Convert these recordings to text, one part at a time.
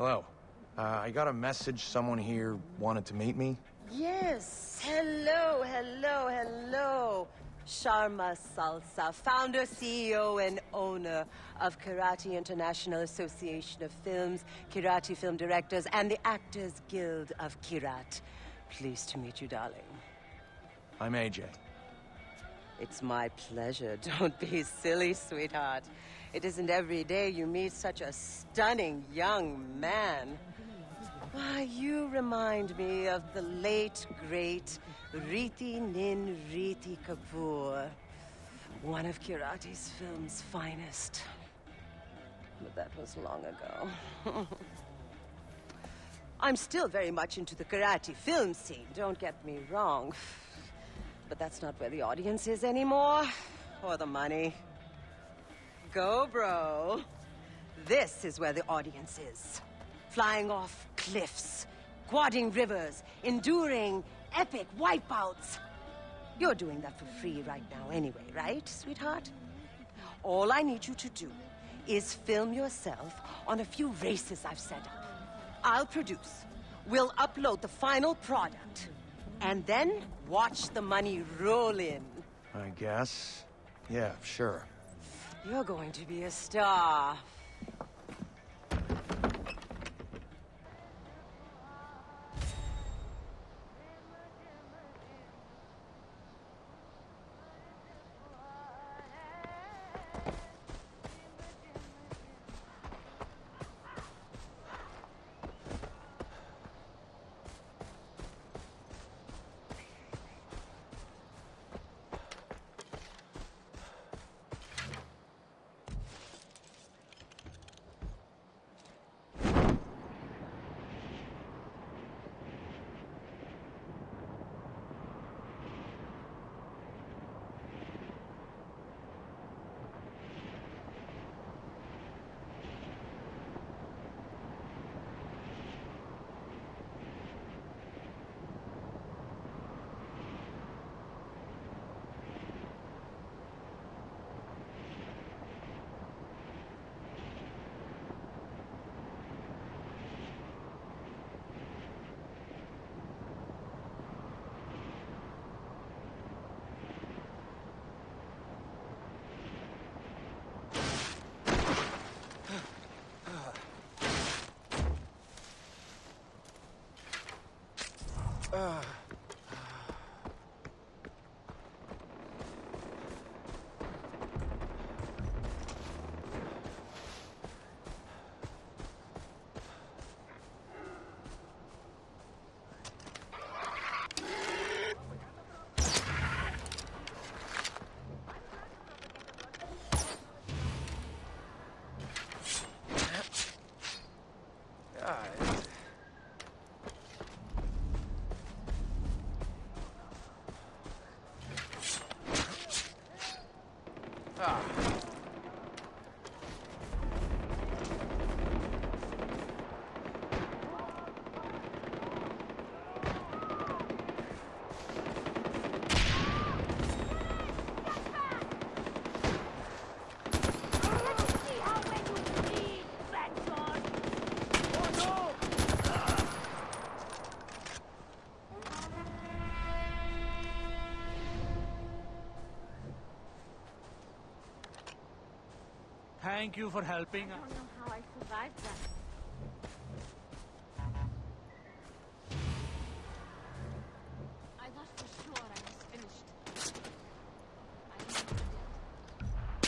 Hello. I got a message someone here wanted to meet me. Yes. Hello, hello, hello. Sharma Salsa, founder, CEO, and owner of Karate International Association of Films, Kirati Film Directors, and the Actors Guild of Kirat. Pleased to meet you, darling. I'm AJ. It's my pleasure. Don't be silly, sweetheart. It isn't every day you meet such a stunning young man. Why, you remind me of the late, great Riti Nin Riti Kapoor, one of Kirati's film's finest. But that was long ago. I'm still very much into the karate film scene, don't get me wrong. But that's not where the audience is anymore, or the money. Go, bro. This is where the audience is. Flying off cliffs, quadding rivers, enduring epic wipeouts. You're doing that for free right now anyway, right, sweetheart? All I need you to do is film yourself on a few races I've set up. I'll produce. We'll upload the final product. And then watch the money roll in. I guess. Yeah, sure. You're going to be a star. Thank you for helping. I don't know how I survived that. I thought for sure I was finished. I never did.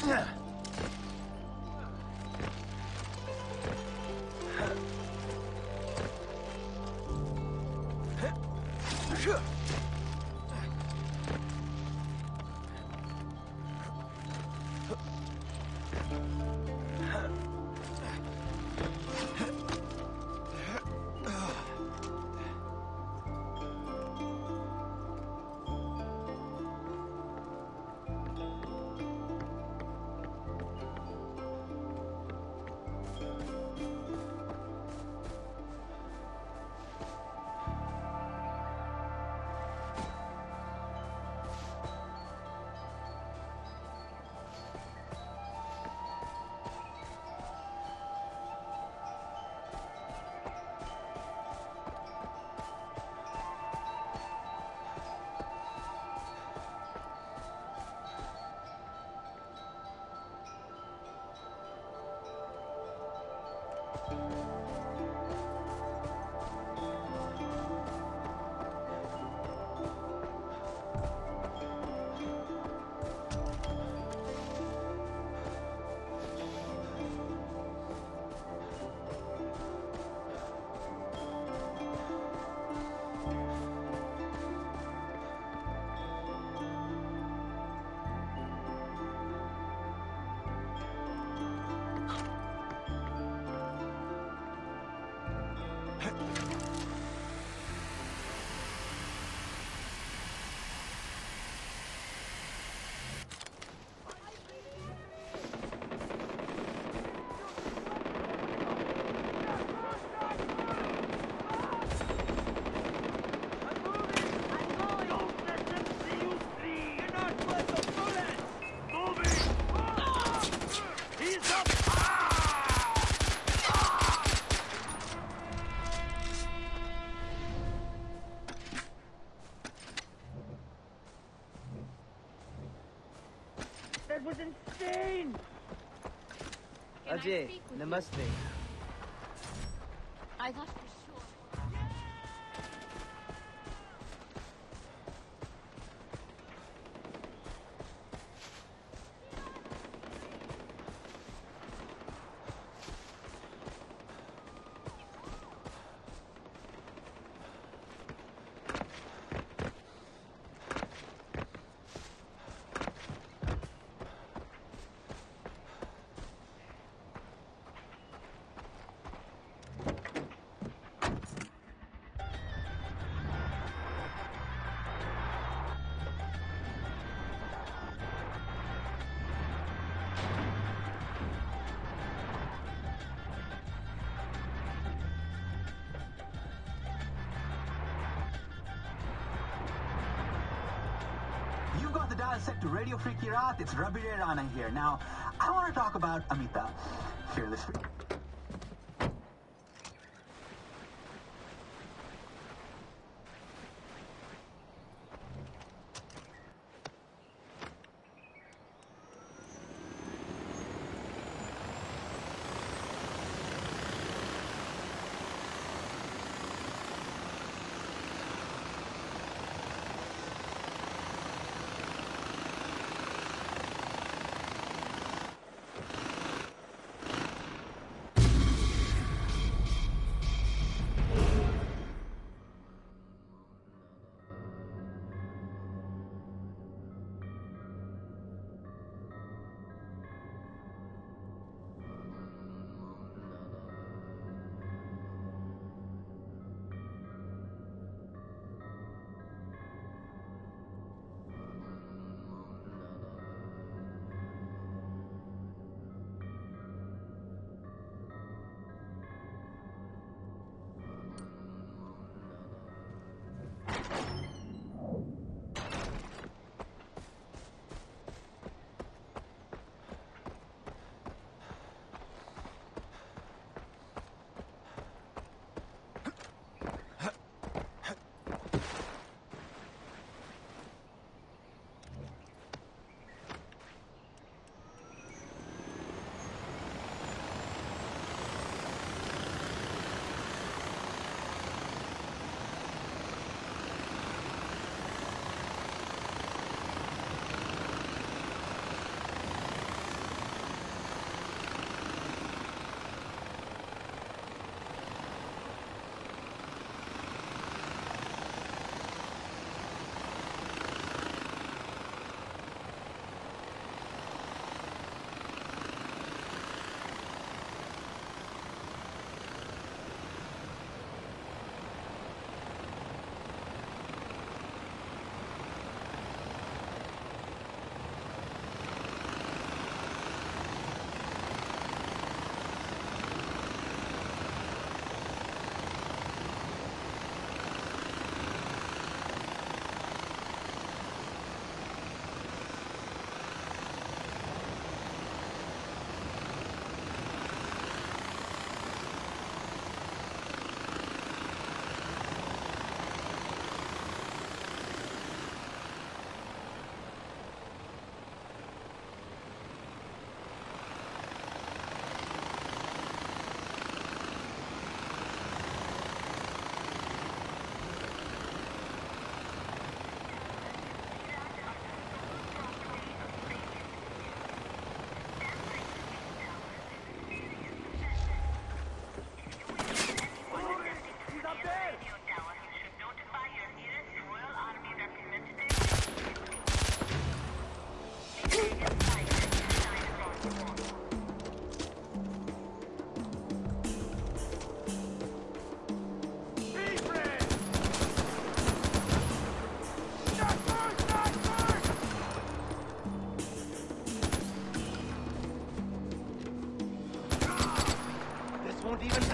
That was insane! Can I Ajay, speak with you? namaste. I thought for sure. You've got the dial set to Radio Free Kirat. It's Rabi Rana here. Now, I want to talk about Amita, Fearless Free. even...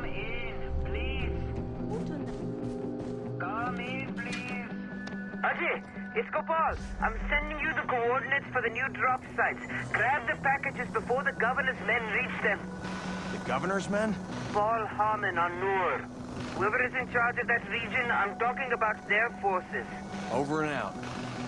Come in, please. Come in, please. Ajay, it's Gopal. I'm sending you the coordinates for the new drop sites. Grab the packages before the governor's men reach them. The governor's men? Paul Harmon on Noor. Whoever is in charge of that region, I'm talking about their forces. Over and out.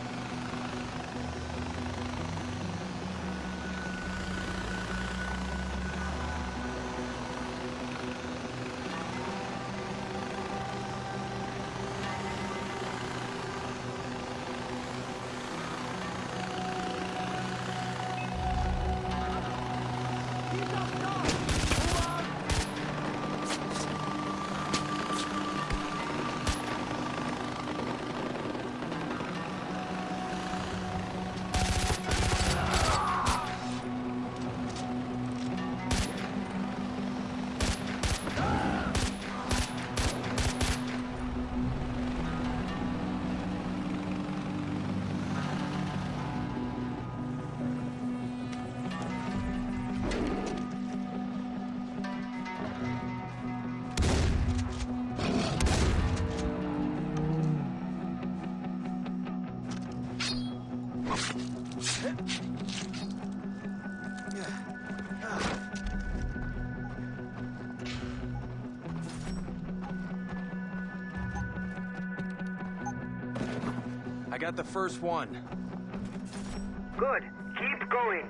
I got the first one. Good. Keep going.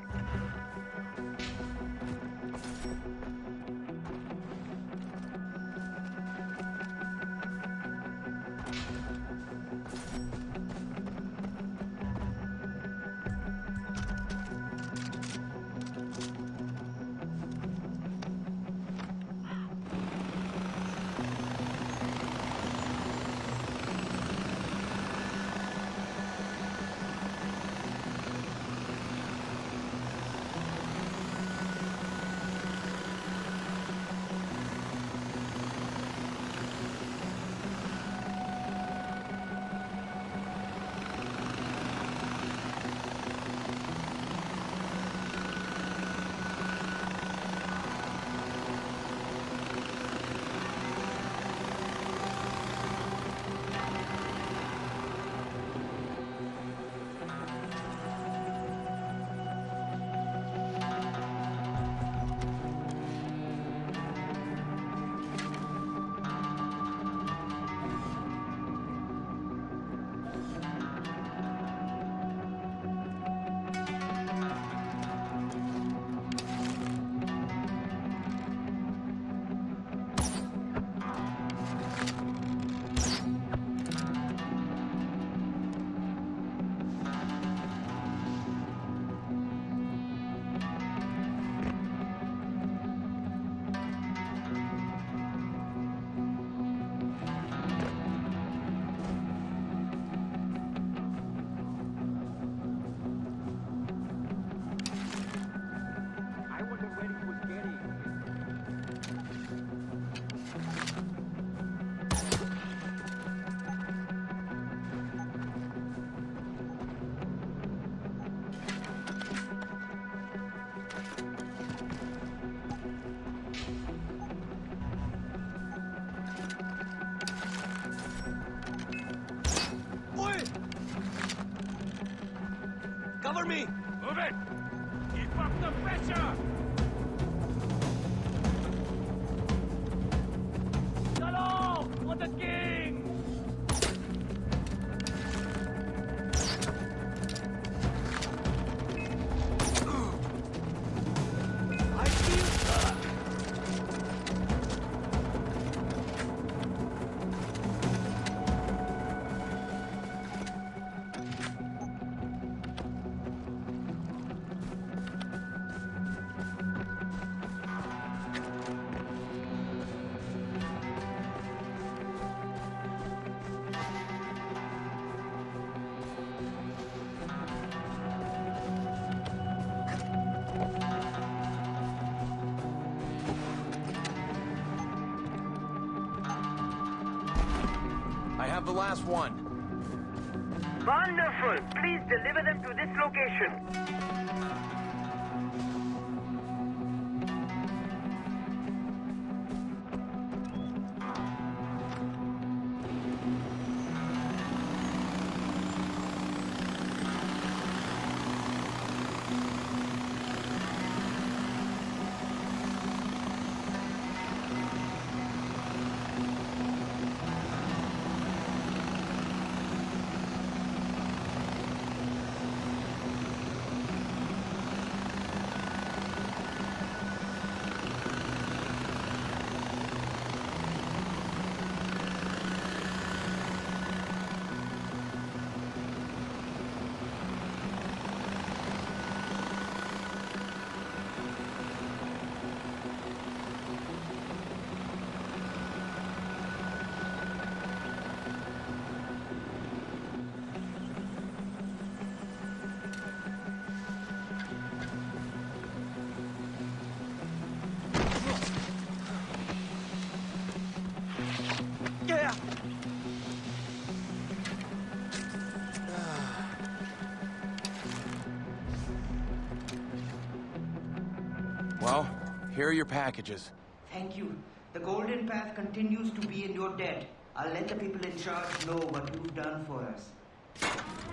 Cover me! Move it! Keep up the pressure! Shalom for the king! I feel... I have the last one. Wonderful. Please deliver them to this location. Well, here are your packages. Thank you. The Golden Path continues to be in your debt. I'll let the people in charge know what you've done for us.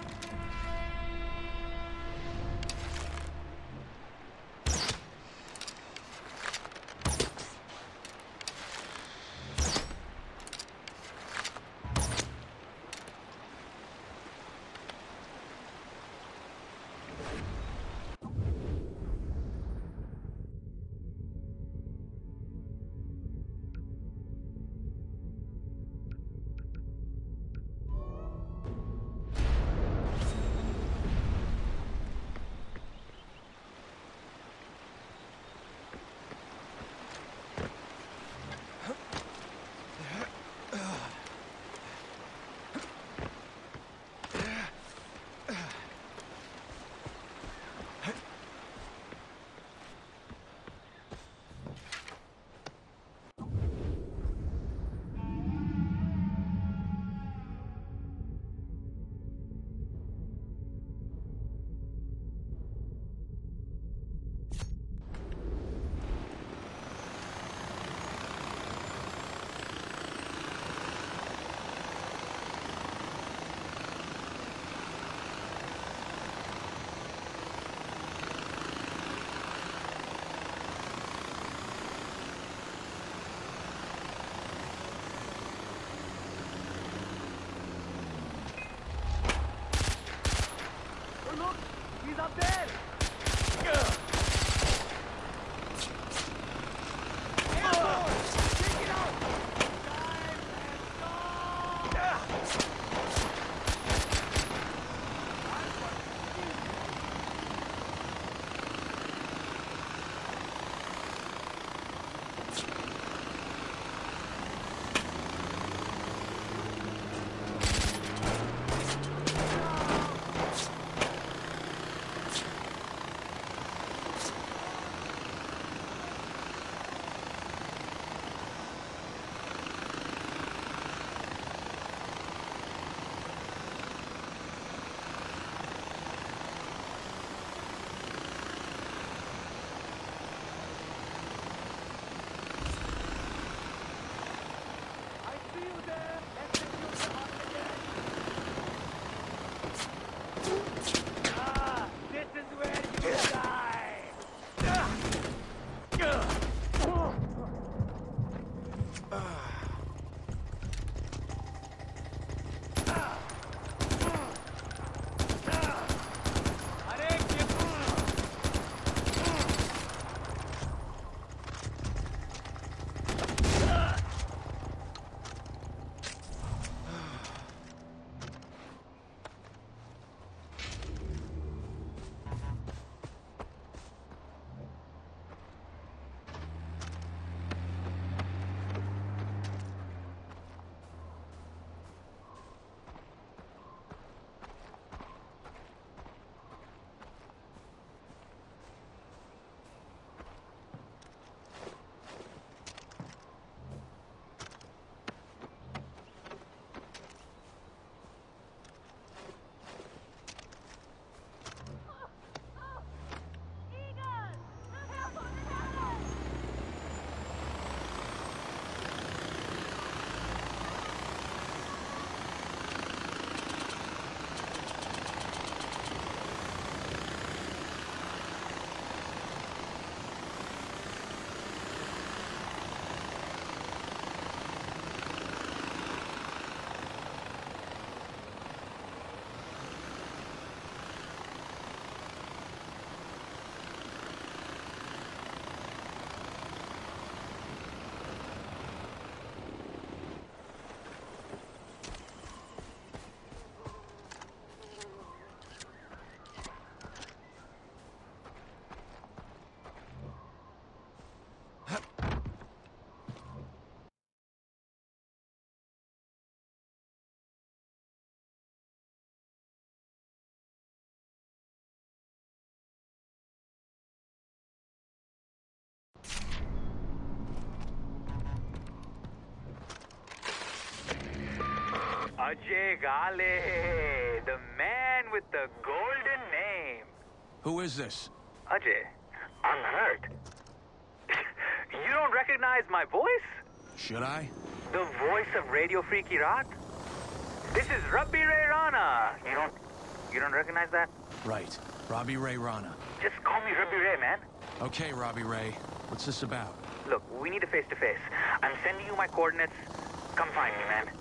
He's up there! Take it out! Time and go! Ajay Ghale, the man with the golden name. Who is this? Ajay, I'm hurt. recognize my voice? Should I? The voice of Radio Free Kirat? This is Rabbi Ray Rana. You don't recognize that? Right. Robbie Ray Rana. Just call me Rabbi Ray, man. Okay, Robbie Ray. What's this about? Look, we need a face-to-face. I'm sending you my coordinates. Come find me, man.